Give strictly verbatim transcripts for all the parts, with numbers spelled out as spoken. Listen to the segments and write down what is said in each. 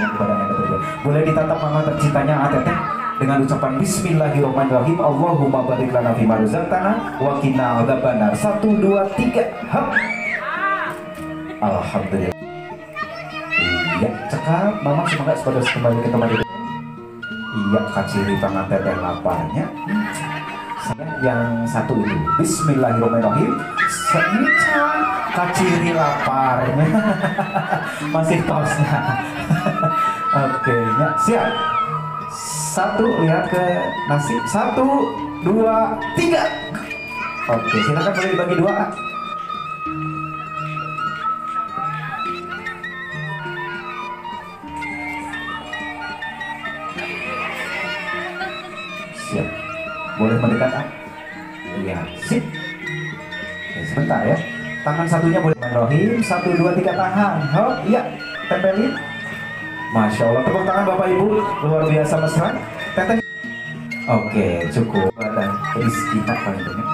yang kepada anda berdua. Boleh ditatap mama tercintanya Teteh dengan ucapan Bismillahirrahmanirrahim. Allahumma barik lana fima razaqtana wa qina adzabannar. Satu dua tiga. Hap. Alhamdulillah. Iya, cekap mama semangat pada kembali ke tempat itu. Iya, kaciri tangan Teteh laparnya. Saya yang satu itu Bismillahirrahmanirrahim. Senica kaciri laparnya. Masih pausnya. Oke, ya, siap. Satu, lihat ke nasi. Satu, dua, tiga. Oke, silakan boleh dibagi dua. Siap. Boleh mendekat, ah? Iya, sip. Oke, sebentar ya. Tangan satunya boleh Bismillahirrahmanirrahim. Satu, dua, tiga, tahan. Hop, iya. Tempelin. Masya Allah, tepuk tangan Bapak Ibu. Luar biasa mesra. Teteh. Oke, cukup. Dan rizki tak paling banyak.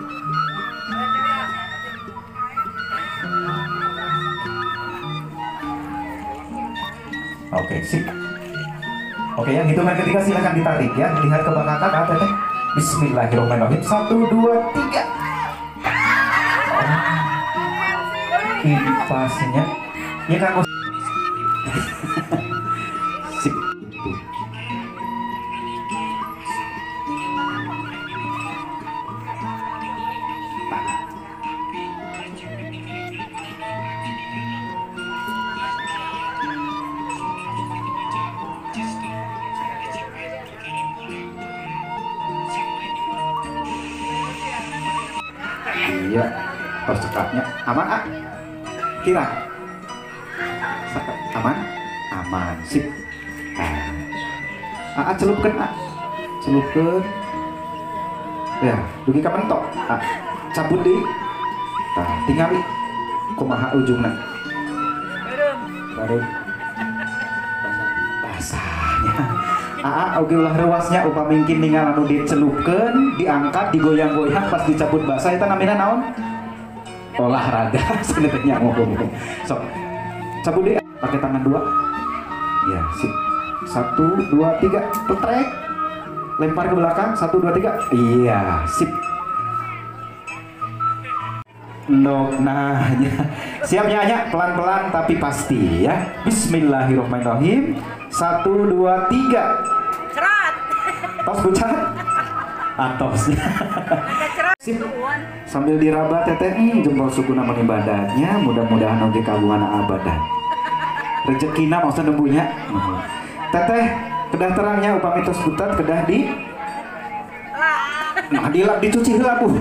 Oke, sip. Oke, yang hitungan ketiga silahkan ditarik ya. Lihat ke belakang kakak, Teteh. Bismillahirrahmanirrahim. Satu, dua, tiga. Oh. Ini pasnya. Ya kan, sip. Iya, tos cekapnya aman, ah? Kira Sakat. Aman? Aman, sip. Nah, ah, celupkan, ah. Celupkan. Ya, dugi ka mentok. Ah, cabut deui. Tah, tingali kumaha ujungna. Baru basahnya. Aa, oke ulah rewasnya upami mungkin ninggal anu dicelupkeun, diangkat, digoyang-goyang pas dicabut basah eta namina naon? Olahraga. Sebenarnya ngomong. Sok. Cabut deh pakai tangan dua. Ya, sip. Satu, dua, tiga, petrek. Lempar ke belakang, satu, dua, tiga. Iya, sip. No, nah, ya. Siap nyanyi pelan-pelan tapi pasti ya. Bismillahirrahmanirrahim. Satu, dua, tiga. Cerat. Tos bucat. Atos. Sip. Sambil diraba Teteh, hmm, jempol suku nama ibadahnya. Mudah-mudahan oge kabungan abadan. Rezekina maksud nembunya. Teteh, kedah terangnya upami tos butat kedah di. Nah, dilap dicuci heula Bu.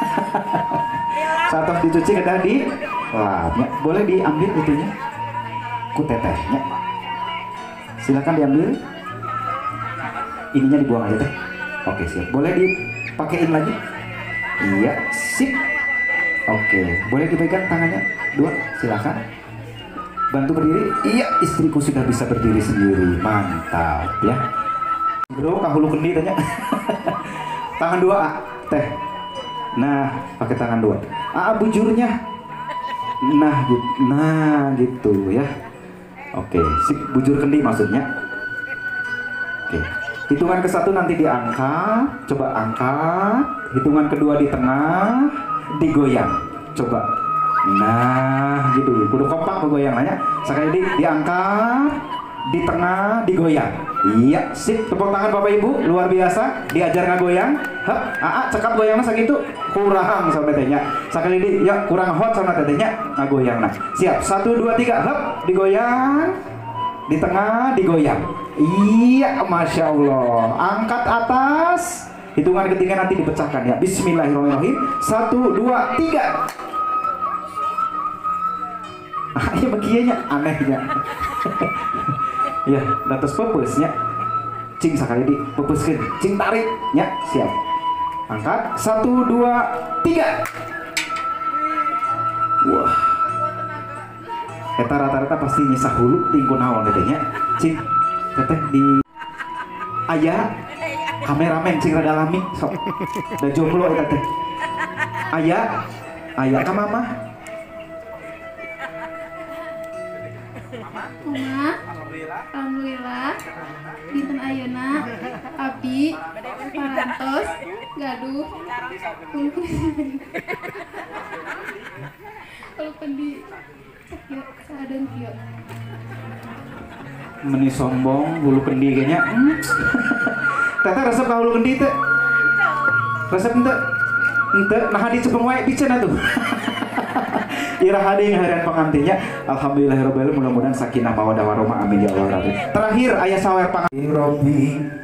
Saat tos dicuci kedah di lapnya. Boleh diambil itunya. Ku Tetehnya. Silakan diambil. Ininya dibuang aja Teh. Oke, siap. Boleh dipakein lagi? Iya, sip. Oke, boleh dipegang tangannya dua, silakan. Bantu berdiri. Iya, istriku sudah bisa berdiri sendiri. Mantap ya. Bro, kahulu kendi tanya. Tangan dua, ah. Teh. Nah, pakai tangan dua. Ah, bujurnya. Nah, gitu. Nah, gitu ya. Oke, sip. Bujur kendi maksudnya. Oke. Hitungan ke satu nanti diangkat, coba angkat. Hitungan kedua di tengah, digoyang. Coba. Nah, gitu. Kudu kompak goyangannya. Sekali di diangkat, di tengah, digoyang. Iya, sip. Tepuk tangan Bapak Ibu, luar biasa. Diajar ngagoyang. Hap, aa, cekap goyangnya segitu. Kurang sama tetehnya. Sekali di, ya kurang hot sama tetehnya. Ngagoyang nah. Siap. Satu, dua, tiga. Hap, digoyang. Di tengah, digoyang. Iya, Masya Allah. Angkat atas. Hitungan ketiga nanti dipecahkan ya. Bismillahirrahmanirrahim. Satu, dua, tiga. Ah, iya bagiannya anehnya. Ya, datos pepesnya. Cing sekali di pepeskeun. Cing tarik. Ya, siap. Angkat. Satu, dua, tiga. Wah. Eta rata-rata pasti nyisah hulu tinggu naon dedenya. Cing, teteh di aya kameramen cing rada lami sok. Da jomblo eta teh. Aya, aya ka mama. Mama. Alhamdulillah dinten ayeuna abdi parantos gaduh walaupun di kieu saadeun kieu meni sombong hulu kendi kayaknya hmm. Tete resep ka hulu kendi teh resep ente ente nah hadi cepeng wae biceun atuh Ira hadi ngaharian pengantinnya alhamdulillahirabbil alamin mudah-mudahan sakinah mawaddah warahmah amin ya Allah rabbi. Terakhir aya sawer pengantin Rabbi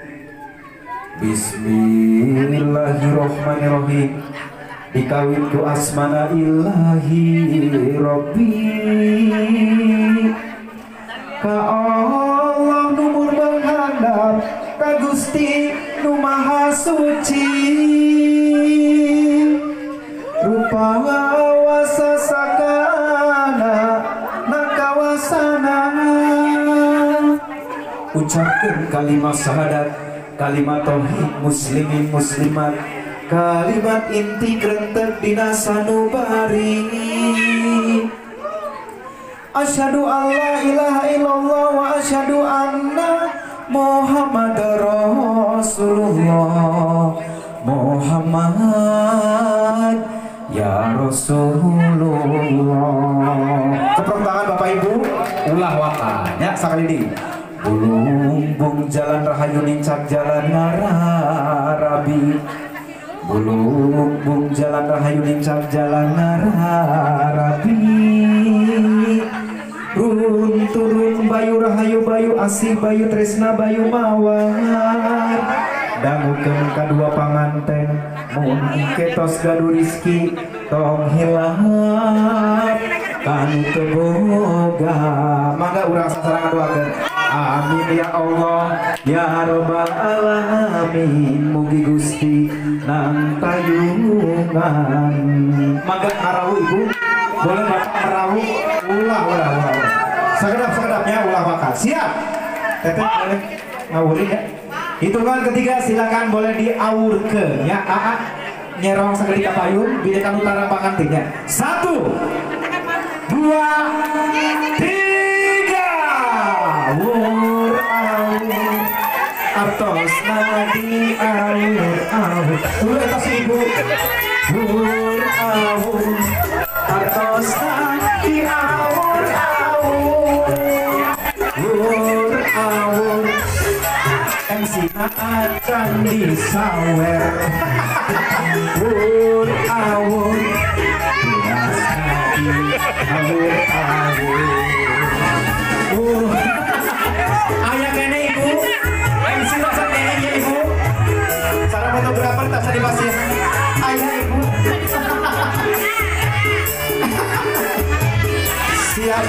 Bismillahirrahmanirrahim dikawin ku asmana ilahi Rabbi ka Allah numur berhandap ka Gusti nu maha suci rupa wasa sakana nakawasana ucapkan kalimat syahadat kalimat tauhid muslimin muslimat kalimat inti grentek dina sanubari asyhadu an la ilaha illallah wa asyhadu anna muhammadar rasulullah Muhammad ya Rasulullah. Keprok tangan Bapak Ibu ulah wakanya sakali di bulumbung jalan rahayu nincak jalan ngararabi bulumbung jalan rahayu nincak jalan ngararabi run turun bayu rahayu bayu asih bayu tresna bayu mawar dangukeun kadua panganten mun ketos gaduh rizki tong hilap kanu teu boga mangga urang sasarangan doakeun amin ya Allah ya rabbal alamin mugi Gusti nang tayungan mangga ngarawu Ibu boleh Bapak ngarawu ulah ulah ulah sekedap-sekedapnya ulah makan siap Teteh boleh ngawurin ya hitungan ketiga silakan boleh diaurkeun ya aa nyerong sekali ka payun bidekan utara pangantinnya satu dua tiga wur aur artos nadi aur aur dulu atas Ibu wur aur artos nadi aur aur wur aur M C na acan disawer wur awur bias hati awur awur uh. Ayah kene Ibu M C rasa kene ya Ibu cara fotografer tak bisa dipasir ayah Ibu siap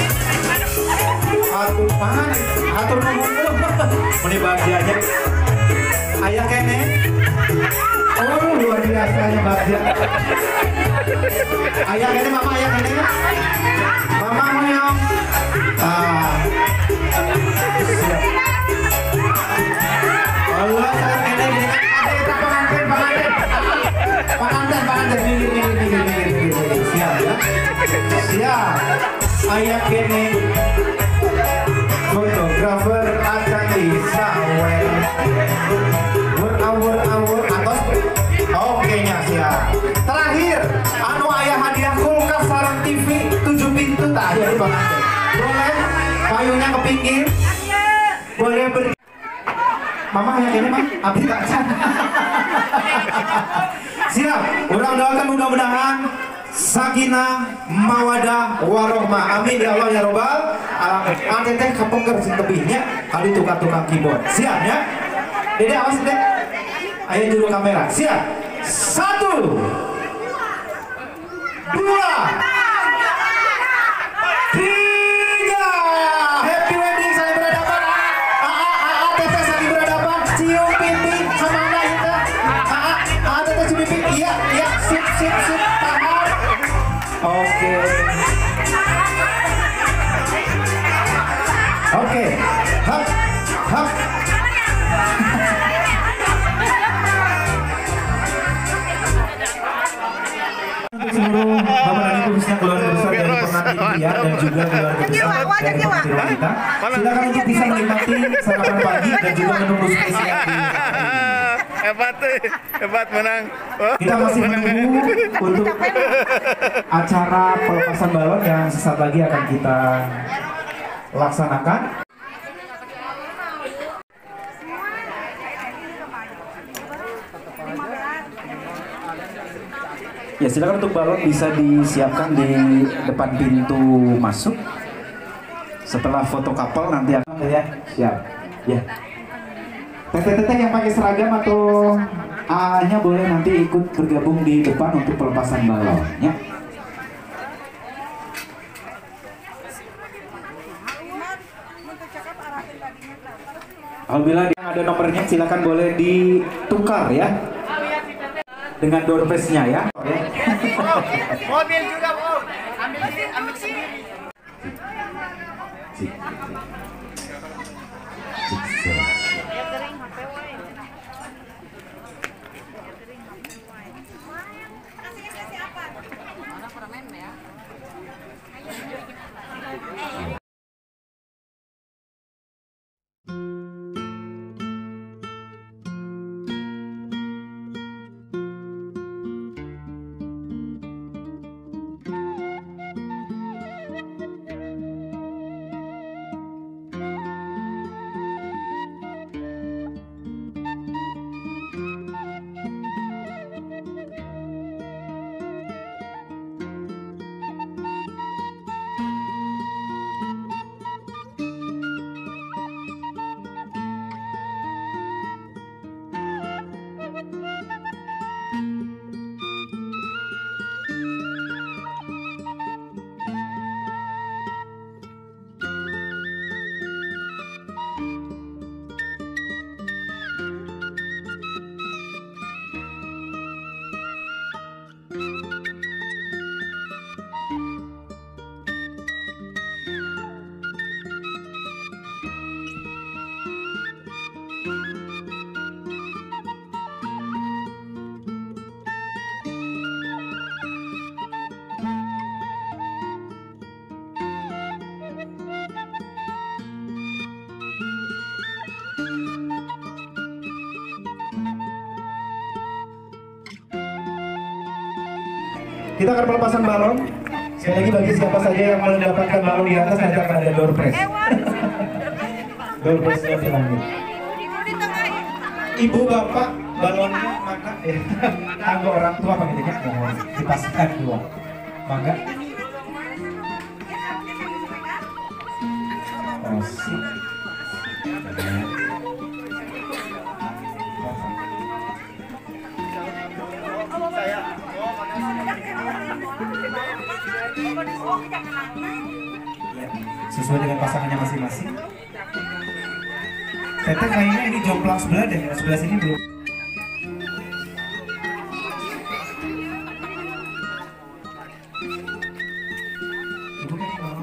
atur pangan atur ngomong ini bahagianya ayah kene oh luar biasanya bahagia ayah kene mama ayah kene mama meong ah siap Allah saya kene ini ada kita pengantin pengantin pengantin pengantin minggir minggir minggir minggir minggir siap ya siap ayah kene fotografer akan disawer wur awur atos oke nya siap terakhir anu ayah hadiah kulkas sarang T V tujuh pintu tak ada di pengantin boleh payungnya ke pinggir boleh ber mama yang ini mah abdi tak siap udah doakan mudah-mudahan sakinah mawadah warohmah amin ya Allah ya robbal alamin ante teh kapengker sing tebihnya kali tukang-tukang keyboard siap ya Dede awas Dede ayo juru kamera siap satu dua tiga happy wedding saling berhadapan aa aa teteh saling berhadapan cium pipi sama anak kita aa aa teteh cium pipi iya iya sip sip sip tahan oke oke hap hap untuk seluruh bapak dan ibu khususnya keluarga besar dari pengantin ya dan juga keluarga besar dari pemerhati wanita. Silakan untuk bisa menikmati sarapan pagi dan juga menunggu spesial di Hebat, hebat menang. kita masih menunggu untuk acara pelepasan balon yang sesaat lagi akan kita laksanakan. Ya silakan untuk balon bisa disiapkan di depan pintu masuk. Setelah foto kapal nanti akan ya siap. Ya. Teteh-teteh yang pakai seragam atau A A-nya boleh nanti ikut bergabung di depan untuk pelepasan balon ya. Apabila yang ada nomornya silakan boleh ditukar ya dengan door prize-nya ya. Mobil juga, Om. Ambil ambil sendiri. Kita akan pelepasan balon. Sekali lagi bagi siapa saja yang mendapatkan balon di atas nanti akan ada door prize. Door prize-nya di langit. Ibu bapak balonnya mana? Eh, tangga orang tua apa gitu ya? Mohon dipastikan dua. Mangga. Oh, sip. Sesuai dengan pasangannya masing-masing. Teteh kayaknya ini jomplang sebelah deh, sebelah sini belum. Ibu kan ini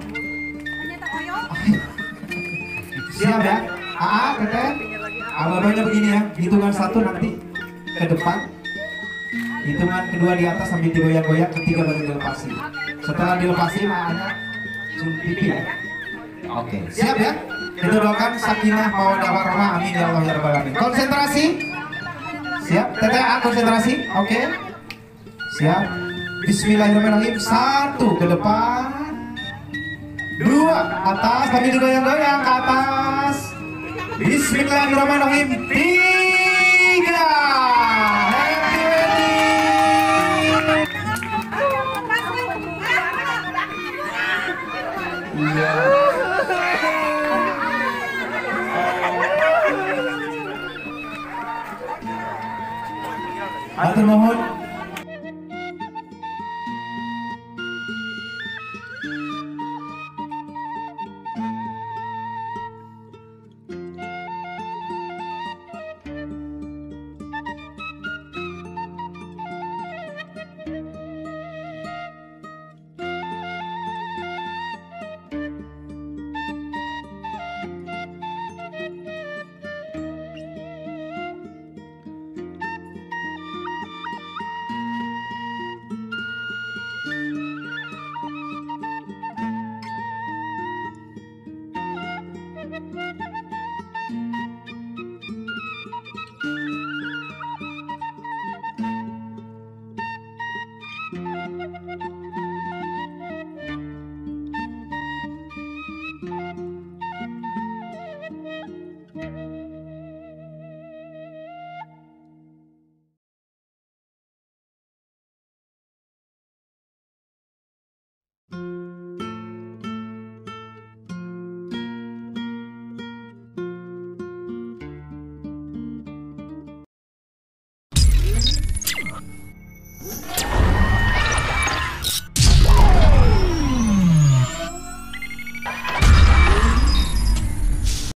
siap ya? Aa, teteh. Abang-abangnya begini ya, hitungan satu nanti ke depan. Hitungan kedua di atas sambil digoyang-goyang, ketiga baru dilepasi. Setelah dilepasi, makanya zoom pipi ya. Oke, siap ya? Kita doakan sakinah mawaddah warahmah, amin ya Allah ya rabbal alamin. Konsentrasi. Siap, teteh A konsentrasi. Oke. Siap. Bismillahirrahmanirrahim. Satu ke depan. Dua atas, sambil digoyang-goyang ke atas. Bismillahirrahmanirrahim. Tiga. Iya. Atur mohon.